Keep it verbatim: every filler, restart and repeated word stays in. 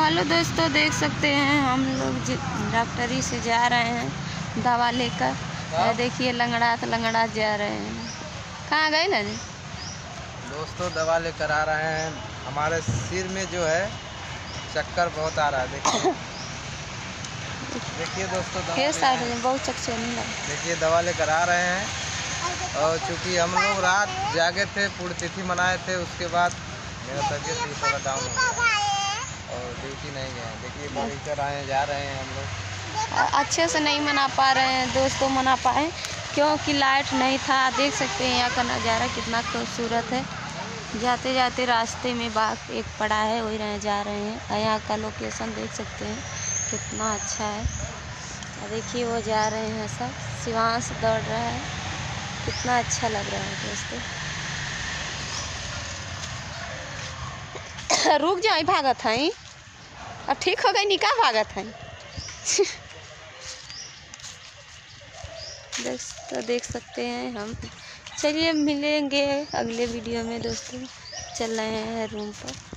Hello दोस्तों, देख सकते हैं हम लोग डॉक्टरी से जा रहे हैं दवा लेकर। देखिए लंगड़ा तो लंगड़ा जा रहे हैं। कहाँ गए ना जी दोस्तों? दवा लेकर आ रहे हैं। हमारे सिर में जो है चक्कर बहुत आ रहा है। देखिए देखिए दोस्तों, ये साइड में बहुत चक्कर नहीं लगा। देखिए दवा लेकर आ रहे हैं। और चूँकि हम लोग रात जागे थे, पुण्यतिथि मनाए थे, उसके बाद मेरा तबीयत भी थोड़ा डाउन हो गया और ड्यूटी नहीं गए। देखिए बगीचा आए जा रहे हैं हम लोग। अच्छे से नहीं मना पा रहे हैं दोस्तों, मना पाए क्योंकि लाइट नहीं था। देख सकते हैं यहाँ का नज़ारा कितना खूबसूरत है। जाते जाते रास्ते में बाग एक पड़ा है, वही रहे जा रहे हैं। यहाँ का लोकेशन देख सकते हैं कितना अच्छा है। देखिए वो जा रहे हैं, सब शिवांश दौड़ रहा है, कितना अच्छा लग रहा है दोस्तों। रुक जाए, भागत हैं अब ठीक हो गई, निकाह भागत हैं। दोस्तों देख सकते हैं हम। चलिए मिलेंगे अगले वीडियो में दोस्तों। चल रहे हैं रूम पर।